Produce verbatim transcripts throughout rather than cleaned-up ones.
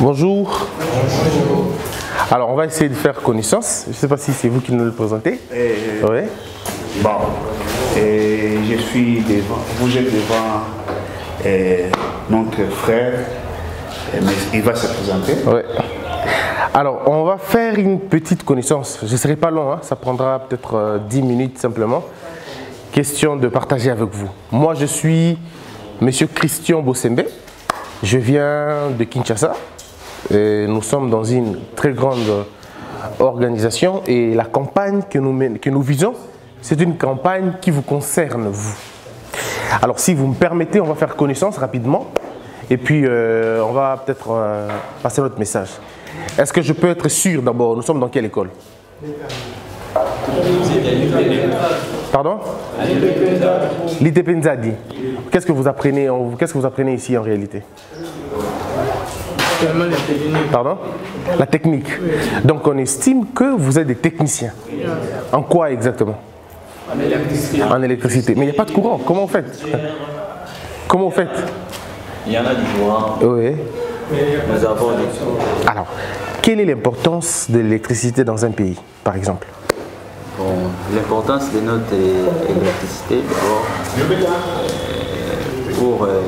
Bonjour. Bonjour. Alors, on va essayer de faire connaissance. Je ne sais pas si c'est vous qui nous le présentez. Euh, oui. Bon, et je suis devant, vous êtes devant euh, notre frère, mais il va se présenter. Oui. Alors, on va faire une petite connaissance. Je ne serai pas long, hein. Ça prendra peut-être euh, dix minutes simplement. Question de partager avec vous. Moi, je suis Monsieur Christian Bossembe. Je viens de Kinshasa. Et nous sommes dans une très grande organisation et la campagne que nous, que nous visons, c'est une campagne qui vous concerne, vous. Alors, si vous me permettez, on va faire connaissance rapidement et puis euh, on va peut-être euh, passer notre message. Est-ce que je peux être sûr d'abord, nous sommes dans quelle école? Pardon? L'I T P Nzadi. Qu'est-ce que vous apprenez, qu'est-ce que vous apprenez ici en réalité? Pardon? La technique. Donc on estime que vous êtes des techniciens. En quoi exactement? En électricité. En électricité. Mais il n'y a pas de courant. Comment vous faites? Comment vous faites? Il y en a du courant. Oui. Nous avons des... Alors, quelle est l'importance de l'électricité dans un pays, par exemple? Bon, l'importance de notre électricité, d'abord, euh, pour euh,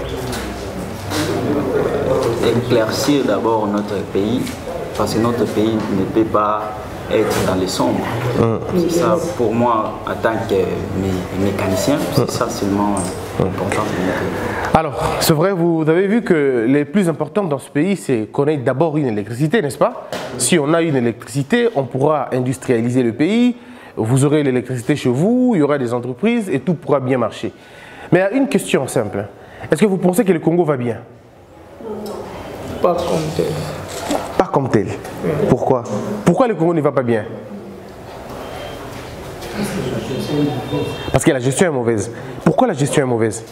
éclaircir d'abord notre pays, parce que notre pays ne peut pas être dans les sombres. Mmh. C'est ça, pour moi, en tant que mé mécanicien, c'est mmh. ça seulement mmh. important. Alors, c'est vrai, vous avez vu que les plus importants dans ce pays, c'est qu'on ait d'abord une électricité, n'est-ce pas? Si on a une électricité, on pourra industrialiser le pays, vous aurez l'électricité chez vous, il y aura des entreprises et tout pourra bien marcher. Mais il y a une question simple. Est-ce que vous pensez que le Congo va bien? Pas comme tel. Pas comme tel. Oui. Pourquoi? Pourquoi le Congo ne va pas bien? Parce que la gestion est mauvaise. Pourquoi la gestion est mauvaise?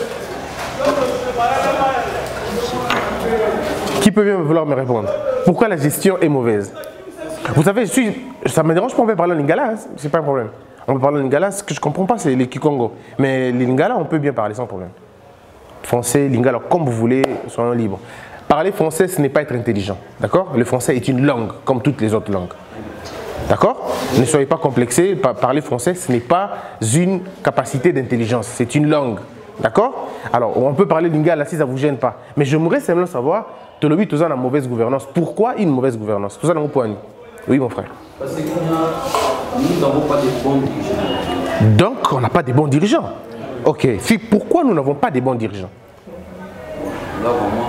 Qui peut bien vouloir me répondre? Pourquoi la gestion est mauvaise? Vous savez, je suis, ça me dérange pas, on peut parler en lingala, hein, c'est pas un problème. On peut parler en lingala, ce que je comprends pas, c'est les Kikongo. Mais les lingala, on peut bien parler sans problème. Français, lingala, comme vous voulez, soyons libres. Parler français, ce n'est pas être intelligent, d'accord? Le français est une langue, comme toutes les autres langues. D'accord? Ne soyez pas complexés, parler français, ce n'est pas une capacité d'intelligence, c'est une langue. D'accord? Alors, on peut parler lingala si ça ne vous gêne pas. Mais j'aimerais simplement savoir, Tolobi, tout ça, la mauvaise gouvernance. Pourquoi une mauvaise gouvernance? Tout ça, dans mon point. Oui, mon frère. Parce que nous n'avons pas de bons dirigeants. Donc, on n'a pas de bons dirigeants. Ok. Pourquoi nous n'avons pas de bons dirigeants? Là, vraiment.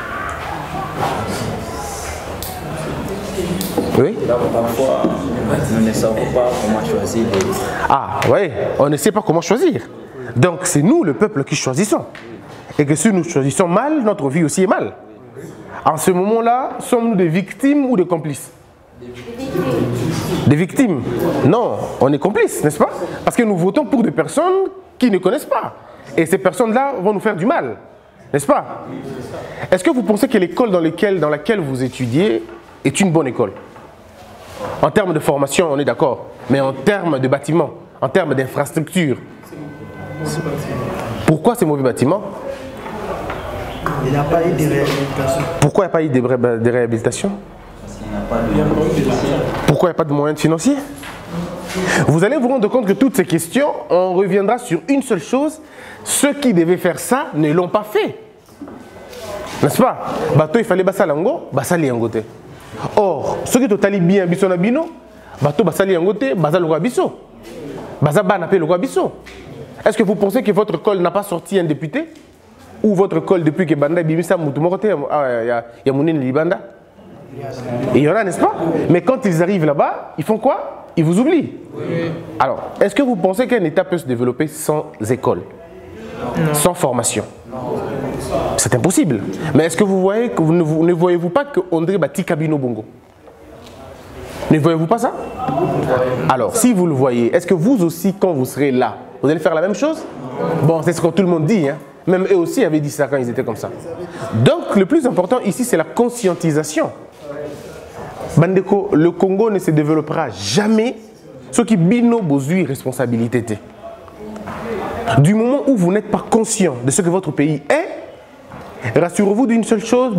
Oui. Là, parfois, nous ne savons pas comment choisir. Les... Ah, oui. On ne sait pas comment choisir. Donc, c'est nous, le peuple, qui choisissons. Et que si nous choisissons mal, notre vie aussi est mal. En ce moment-là, sommes-nous des victimes ou des complices? Des victimes. Non, on est complices, n'est-ce pas? Parce que nous votons pour des personnes qui ne connaissent pas. Et ces personnes-là vont nous faire du mal, n'est-ce pas? Est-ce que vous pensez que l'école dans, dans laquelle vous étudiez est une bonne école? En termes de formation, on est d'accord. Mais en termes de bâtiments, en termes d'infrastructures. Pourquoi ces mauvais bâtiments? Il n'y a pas eu de réhabilitation. Pourquoi il n'y a pas eu de, ré de réhabilitation? Pourquoi il n'y a pas de moyens financiers? Vous allez vous rendre compte que toutes ces questions, on reviendra sur une seule chose. Ceux qui devaient faire ça ne l'ont pas fait. N'est-ce pas? Bateau, il fallait basser l'ango, basser l'angote. Or, ceux qui sont allés bien, biso na bino, bateau, basser l'angote, basser le biso. Basser ban appelle le biso. Est-ce que vous pensez que votre col n'a pas sorti un député? Ou votre col depuis que Banda Bimisa Moutoumorote, il y a Mounine Libanda? Et il y en a, n'est-ce pas? Mais quand ils arrivent là-bas, ils font quoi? Ils vous oublient. Oui. Alors, est-ce que vous pensez qu'un État peut se développer sans école? Non. Sans formation? C'est impossible. Mais est-ce que vous voyez, que vous ne, vous, ne voyez-vous pas que André Bati Kabino Bongo? Ne voyez-vous pas ça? Alors, si vous le voyez, est-ce que vous aussi, quand vous serez là, vous allez faire la même chose? Bon, c'est ce que tout le monde dit, hein. Même eux aussi avaient dit ça quand ils étaient comme ça. Donc, le plus important ici, c'est la conscientisation. Bandeko, le Congo ne se développera jamais ce qui bino bozui responsabilité. Du moment où vous n'êtes pas conscient de ce que votre pays est, rassurez-vous d'une seule chose,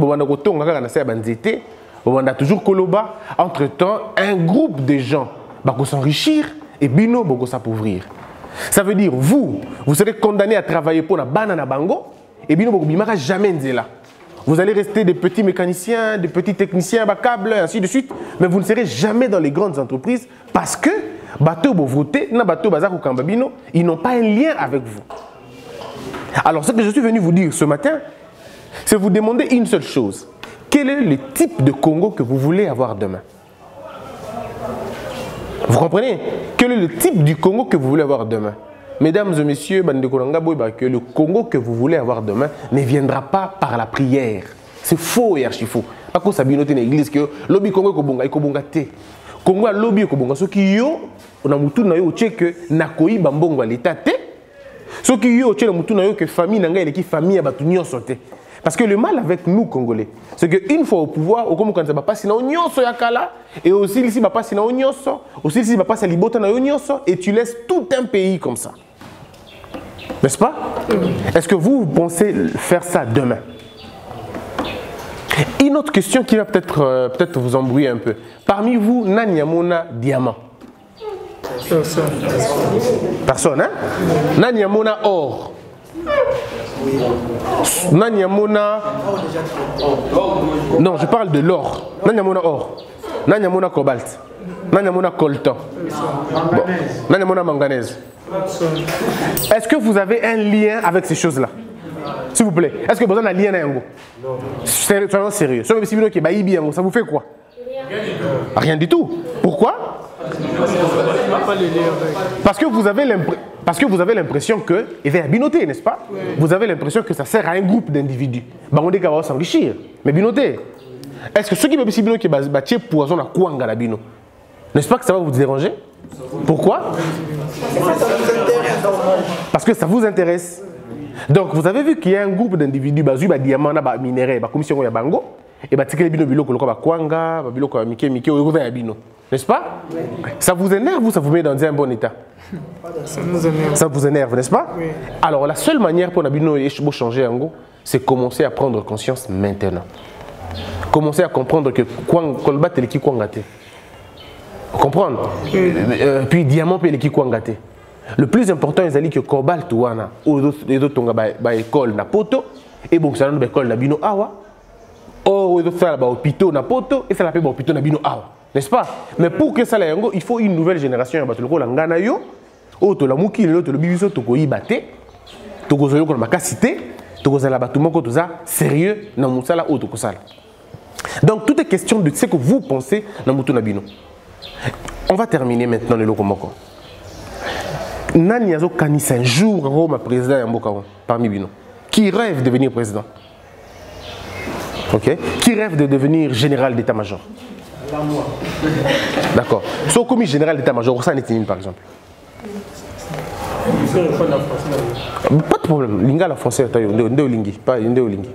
on a toujours Koloba. Entre-temps, un groupe de gens va s'enrichir et Bino va s'appauvrir. Ça veut dire, vous, vous serez condamné à travailler pour la banane bango et Bino ne jamais là. Vous allez rester des petits mécaniciens, des petits techniciens, bas câbles, ainsi de suite, mais vous ne serez jamais dans les grandes entreprises parce que bateau voté, na bateau bazar ou kambabino, ils n'ont pas un lien avec vous. Alors, ce que je suis venu vous dire ce matin, c'est vous demander une seule chose. Quel est le type de Congo que vous voulez avoir demain? Vous comprenez? Quel est le type du Congo que vous voulez avoir demain? Mesdames et messieurs, que le Congo que vous voulez avoir demain ne viendra pas par la prière. C'est faux et archi faux. Pas que ça binote dans l'église que lobby Congo kobonga ikobonga te. Congo lobby kobonga so ki yo na mutu na yo che que nakoyi bambongo l'état te. So ki yo che na mutu na yo que famille na ngai eleki famille batu nyonso te. Parce que le mal avec nous Congolais, c'est qu'une fois au pouvoir, au comme quand ça va passer na nyonso yakala et aussi ici va passer na nyonso, aussi ici va passer libota na nyonso et tu laisses tout un pays comme ça. N'est-ce pas? Est-ce que vous pensez faire ça demain? Une autre question qui va peut-être euh, peut-être vous embrouiller un peu. Parmi vous, Nanyamona diamant? Personne. Personne, hein? Nanyamona or? Nanyamona... Non, je parle de l'or. Nanyamona or. Nanyamona cobalt. Nanyamona coltan. Bon. Nanyamona manganèse. Est-ce que vous avez un lien avec ces choses-là? S'il vous plaît. Est-ce que vous avez un lien avec vous? Soyons sérieux. Ça vous fait quoi? Rien du tout. Pourquoi? Parce que vous avez l'impression... Parce que vous avez l'impression que, et bien binoté, n'est-ce pas? Vous avez l'impression que ça sert à un groupe d'individus. Bah on dit qu'on va s'enrichir. Mais binoté, est-ce que ceux qui veulent bino qui battent poison à Kouanga la bino, n'est-ce pas que ça va vous déranger? Pourquoi? Parce que ça vous intéresse. Donc vous avez vu qu'il y a un groupe d'individus, bazu ba diamant na ba minerai, ba commission ya bango, et ba tikele bino bilo koloko ba Kouanga, ba bilo ko mike mike o ya bino. N'est-ce pas? Ça vous énerve ou ça vous met dans un bon état? Ça nous énerve. Ça vous énerve, n'est-ce pas? Oui. Alors, la seule manière pour nous changer, c'est commencer à prendre conscience maintenant. Commencer à comprendre que Kolbat est qui Kwangate. Comprendre? Oui. Euh, puis diamant est qui Kwangate. Le plus important, c'est que Cobalt ou Wana, ou les autres ont école na poto, et bon, ça n'a pas école na bino awa, ou les autres ça na hôpital na poto, et ça n'a pas hôpital na bino awa. N'est-ce pas? Mais pour que ça aille, il faut une nouvelle génération. Il faut que ngana yo, auto la muki, l'autre le bibiso, toko ibate, toko zoyo ko makasite, toko zala batuma ko toza sérieux na musala auto ko sala. Donc tout est question de ce que vous pensez na mutu na bino. On va terminer maintenant le lokomoko. Nani yazo kanisa un jour Roma président ya mboka parmi bino. Qui rêve de devenir président? OK? Qui rêve de devenir général d'état-major? D'accord. So comme général d'état-major, ça n'est par exemple. Pas de problème. Linga la française, tayo, ndeo lingi, pas ndeo lingi.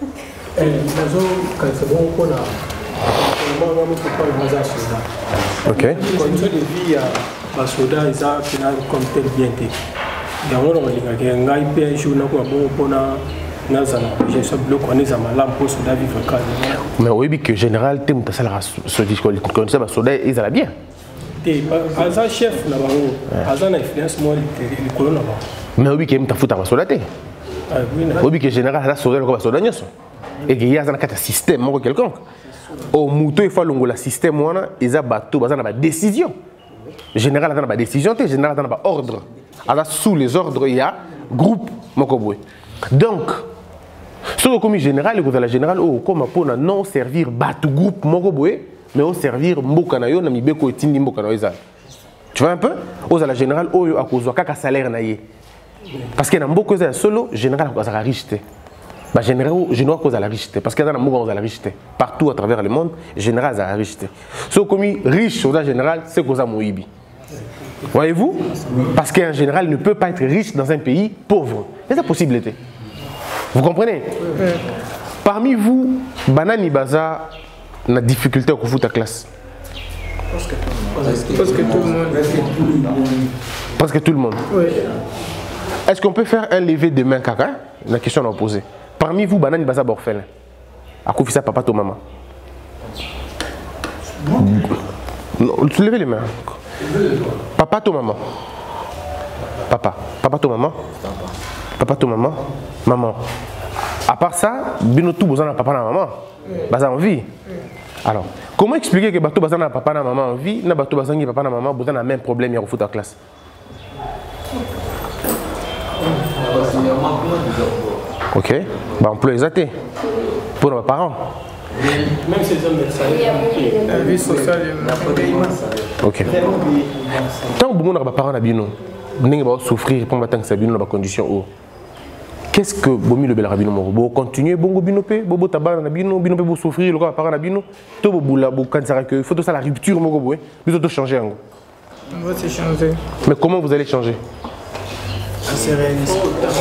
Ok. Condition de vie à soda ils a final comme tel bien été. D'abord on linga que ngai pe jour na ko bon pona nazana je sais bloc on est à malam pour soda vivre calme. Mais oui que général tem ta sala ce discours comme ça soda ils a bien. T'es pas chef na bango. Azan influence moi le colonel. Mais oui que me ta futa soda té. Ah oui. Oui que général la soda ko soda nyoso. Et que y a un système moko quelconque. Au mouton il faut longo la système wana eza bateau baza na ba décision. Général dans la décision, le général dans la ordre. Alors sous les ordres il y a groupe mokoboy. Donc ce que comme général vous la général oh comme pour non servir bateau groupe mokoboy mais au servir mboka na yo na mibeko etindi mboka na yo. Tu vois un peu? Aux la général oyo akozwa kaka salaire na ye. Parce que na mboko za solo général ko za richité. Bah, général, je ne vois pas la richesse parce qu'il y a dans la richesse partout à travers le monde, général a la richesse. Ce qui est riche au général, c'est qu'on a Moïbi. Voyez-vous? Parce qu'un général ne peut pas être riche dans un pays pauvre. C'est la possibilité. Vous comprenez? Parmi vous, Banani Baza a difficulté à foutre la classe. Parce que tout le monde. Parce que tout le monde. Oui. Est-ce qu'on peut faire un lever de main, Kaka? La question à poser. Parmi vous, banani baza orphelin. Akufisa papa to maman. Non, levez les mains. Papa to maman. Papa. Papa to maman. Papa to maman. Maman. À part ça, bino tout besoin de papa et maman. Baza en vie. Alors, comment expliquer que bateau besoin de papa et maman en vie, na bateau besoin de papa et maman besoin de même problème il fout en classe. Ok. Bah emploi exacté pour nos parents. Même ces hommes de la vie sociale, ok. Tant que vous avez parents à bino, vous allez souffrir pour que ça bino dans des conditions. Qu'est-ce que vous avez le rabino? Vous continuez, vous binopé, vous tabac na bino, binopé vous souffrir, le parents na bino, tout vous boula, vous cancer que il faut tout ça la rupture, vous vous vous tout changer. On va se changer. Mais comment vous allez changer? C'est réaliste.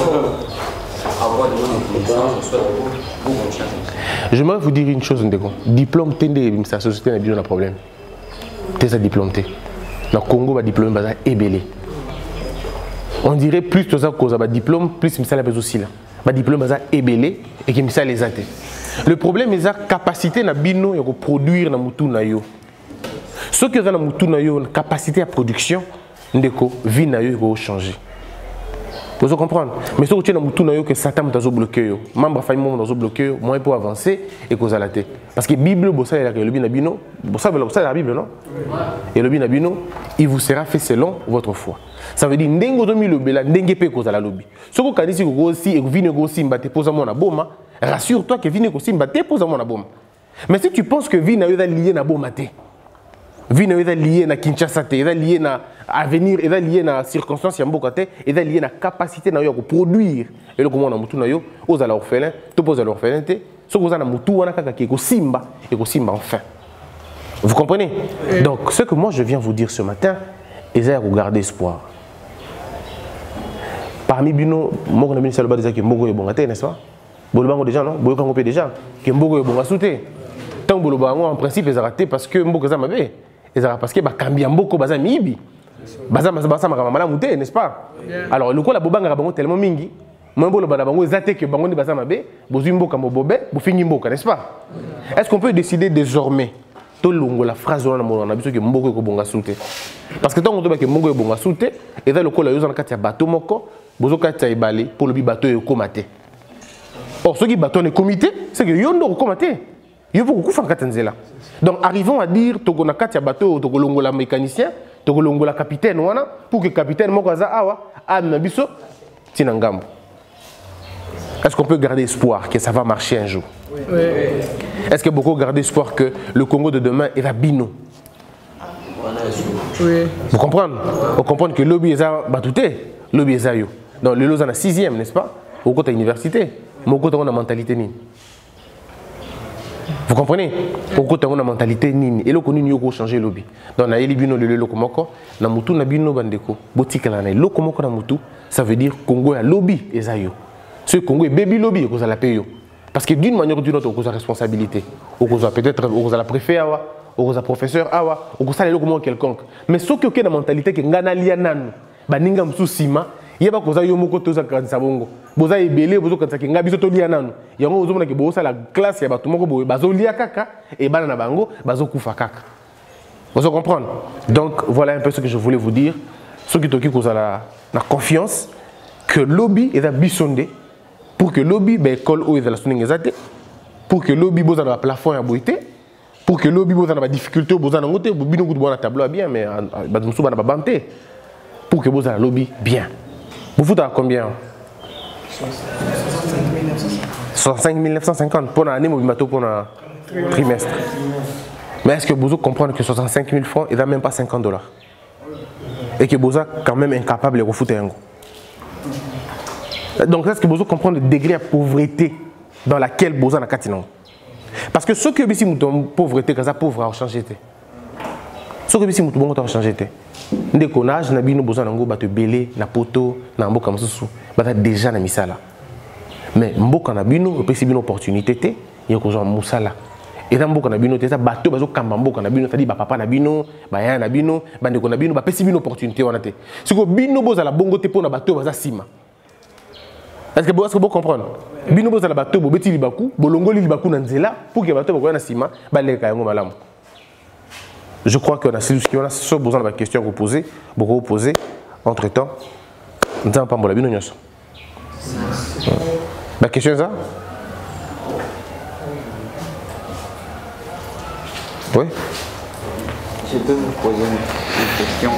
J'aimerais vous dire une chose, Ndeko. Diplôme, tende, sa société n'a pas de problème. T'es ça diplôme. Dans le Congo, le diplôme est ébélé. On dirait plus que ça cause de diplôme, plus ça la aussi là. Le diplôme est ébélé et que ça les a. Le problème est la capacité na bino de produire na mutu na yo. Ce que na mutu na yo, capacité à production, Ndeko, vie na yo va changer. Vous comprenez? Mais si vous avez un que Satan est bloqué, membre de la famille est bloqué, moi pour avancer et cause à la tête. Parce que la Bible, vous savez, le Binabino, vous savez la Bible, non? Et le Binabino, il vous sera fait selon votre foi. Ça veut dire que vous avez le Bela, vous avez cause à la lobby. Si vous avez dit que vous avez vu aussi mbaté pose à mon aboma, rassure-toi que vine aussi mbaté pose à mon aboma. Mais si tu penses que vine est lié à bomate, vine est lié à Kinshasa, est lié à avenir, est lié à circonstances, est lié à la capacité de produire. Et le comment on a mutu na yo, aux à l'orphelin, tu poses à l'orphelin, ce que vous avez mutu, on a kaka ko simba et ko simba enfin. Vous comprenez? Donc ce que moi je viens vous dire ce matin, c'est à garder espoir. Parmi bino, moi on a mis ça le bas déjà que Mbogo est bon até, n'est-ce pas? Bolobango déjà non, Boyo Kango déjà, que Mbogo est bon à sauter. Tant Bolobango en principe ils ont raté parce que Mbogo ça m'avait. Parce que Kambia Mboko baza mibi. Baza baza makamala mouté, n'est-ce pas? Alors le coup la bobanga bango tellement mingi, moi bolo bana bango zate que bango ni baza mabe, bozu mboka mo bobé, bo fingi mboka, n'est-ce pas? Est-ce qu'on peut décider désormais to longo la phrase on a mon abiso que Mboko ko bonga souté? Parce que tant on doit que Mboko ko bonga souté, et dans le coup la yo na kati ya bateau moko, bozo kati ya ibale pour le bi bateau yo komate. Or ceux qui bateau ne comité, c'est que yo ndo ko komate. Yo faut ko fa katanzela. Donc arrivons à dire que na kati ya bateau to longo la mécanicien, to longo la capitaine wana pour que capitaine moko za awa am biso tinangambo. Est-ce qu'on peut garder espoir que ça va marcher un jour? Oui. Est-ce que beaucoup gardent espoir que le Congo de demain est bino? Oui. Vous comprenez? Vous comprenez que l'objet est batouté, l'objet est yo. Donc le lot en a sixième, n'est-ce pas? Au côté université, mais au côté on a mentalité ni. Vous comprenez? Au côté on a mentalité nini et le connu ni yoko changer lobby. Donc na elibino le lokomoko na mutu na bino bandeko botikala na lokomoko na mutu, ça veut dire Congo a lobby ezayo. Ce Congo est baby lobby cause à la paye. Parce que d'une manière ou d'une autre, on a responsabilité. On a peut-être on a la préfet awa, on a professeur awa, on a le comment quelconque. Mais ce qui est la mentalité que ngana liananu, ba ninga msusima, yeba cause yo moko toza kanisa bongo. Boza ebele bozo kanisa ke ngabiso to liananu. Yango ozo mona ke boza la classe ya bato moko boye bazo lia kaka et bana na bango bazo kufa kaka. Vous comprenez? Donc voilà un peu ce que je voulais vous dire. Ce qui toki cause à la la confiance que lobby est à bisondé. Pour que lobby ben col haut de la soning exacte, pour que lobby boza na plafond ya boité, pour que lobby boza na difficulté boza na ngote, bino gout bona tableau bien mais ba musu bana ba banté, pour que boza na lobby bien. Vous foutez à combien? soixante-cinq mille neuf cent cinquante pour l'année mobimato pour un trimestre. Mais est-ce que vous comprenez que soixante-cinq mille francs il n'a même pas cinquante dollars et que boza quand même incapable de refouter un go. Donc, est-ce que vous comprenez le degré de pauvreté dans laquelle vous avez katinon? Parce que ce que vous avez pauvreté, quand ça pauvre a changé. Ce que vous avez a changé. Dès qu'on a, nous avons besoin de belé, na poto, na mboka msusu, bata déjà na misala. Mais mboka na bino, vous avez une opportunité, il y a besoin de musala. Et dans mboka na bino, c'est ça bateau bazo kamba mboka na bino, c'est-à-dire papa na bino, baya na bino, bandeko na bino, ba pesi une opportunité wana te. Ce que bino boza la bongo te pour na bateau baza sima. Est-ce que vous comprenez? Bino boza la bateau, bo beti libaku, bolongo libaku na nzela pour que bateau bokoya na sima, ba leka yango malamu. Je crois qu'on a on a ce besoin de questions que vous posez, beaucoup vous poser. Entre temps, nous n'avons pas de bino nyos. La question est ça? Oui. Je peux vous poser une question.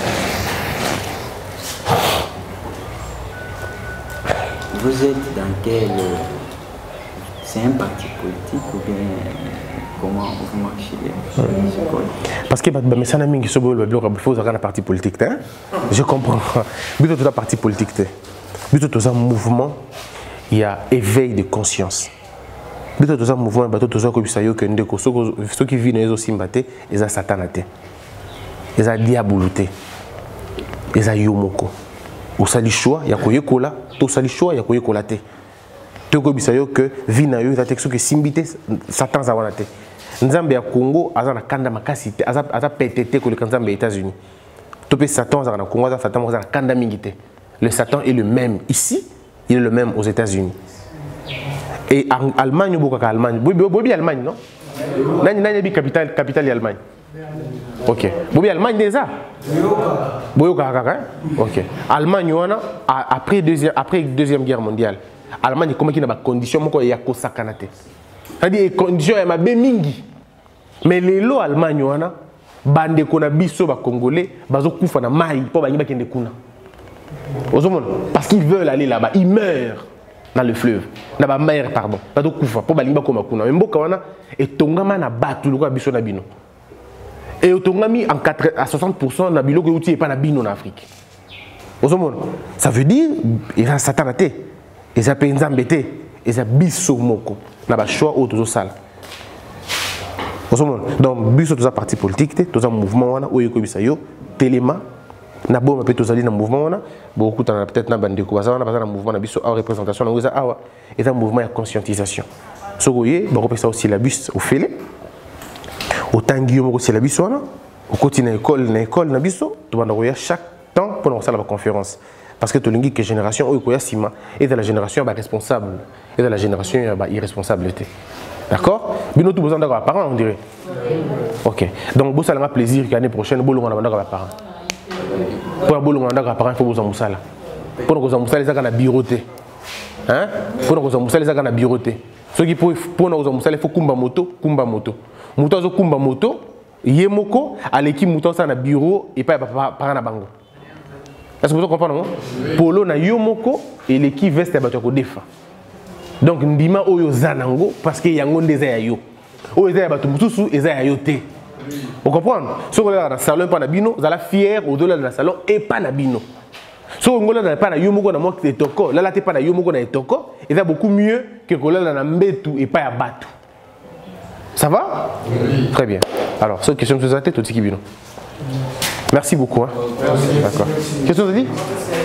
Vous êtes dans quel... C'est un parti politique ou bien comment vous marchez? Parce que mais ça n'a mingi sobo le bloc faut un parti politique hein. Je comprends. Mais tout un parti politique mais tout un mouvement, il y a éveil de conscience. Mais tout un mouvement bateau tout ça comme ça yo que ndeko ceux qui vivent aussi mbaté ils a satanaté. Ils a diaboloté. Ils a yomoko. Ou sali choix ya koyekola, to sali choix ya koyekola te. To ko bisayo que vina yo ta texte que simbité satan za wana te. Nzambe ya Congo azana kanda makasi te, aza aza pétété que le Nzambe États-Unis. To pe Satan za na Congo za Satan za kanda mingité. Le Satan est le même ici, il est le même aux États-Unis. Et en Allemagne beaucoup ka Allemagne. Bobi Allemagne non? Nani nani bi capitale capitale Allemagne. Ok. Bobi Allemagne déjà. Boyoka kaka. Ok. Allemagne wana après deuxième après deuxième guerre mondiale. Allemagne comment qui na ba condition moko ya ko sakanate. C'est-à-dire condition ya mabe mingi. Mais les lois Allemagne wana bande ko na biso ba congolais bazo kufa na mai po ba nyiba kende kuna. Parce qu'ils veulent aller là-bas, ils meurent dans le fleuve. Na ba mer pardon. Bazo kufa po ba nyiba ko makuna. Mboka wana etongama na batu loko biso na bino. Et autonomie en à soixante pour cent na biloko outil et pas na bino en Afrique. Ça veut dire il a satanaté, il a penzambété, il a biso moko na ba choix au tout sala. Donc biso tout ça parti politique, tout ça mouvement wana oyo ko bisayo, téléma na bomba pe tout ça na mouvement wana, beaucoup peut-être na bande ko bazana bazana mouvement na biso en représentation na oza awa, et un mouvement de conscientisation. Sogoye ba ko pesa aussi la bus au félé. Autant Guillaume c'est la biso au quotidien école na école na biso tu vas chaque temps pour lancer la conférence parce que tu lingi que génération au koya sima et de la génération ba responsable et de la génération ba irresponsabilité. D'accord? Bino tout besoin d'avoir parents on dirait. OK. Donc bo ça la plaisir l'année prochaine bo longa na banda parents. Pour bo longa na parents il faut besoin musala. Pour que ça musala ça na bureauté. Hein? Pour que ça musala ça na bureauté. Ceux qui pour pour que ça musala il faut kumba moto, kumba moto. Muto zo kumba moto, yemoko, aleki muto sa na bureau et pas par na bango. Est-ce que vous comprenez? Polo na yomoko et l'équipe veste bato ko defa. Donc ndima oyo zanango parce que yango ndeza ya yo. Oyo za bato mususu eza ya yo te. Vous comprenez? Si on regarde dans salon pas na bino, vous allez fier au-delà de la salon et pas na bino. Si on regarde pas na yomoko na moi toko, là là t'es pas na yomoko na toko, et ça beaucoup mieux que kola na mbetu et pas ya batu. Ça va? Oui. Très bien. Alors, cette question de la tête, tout ce qui vient. Merci beaucoup. Hein. D'accord. Question de dit?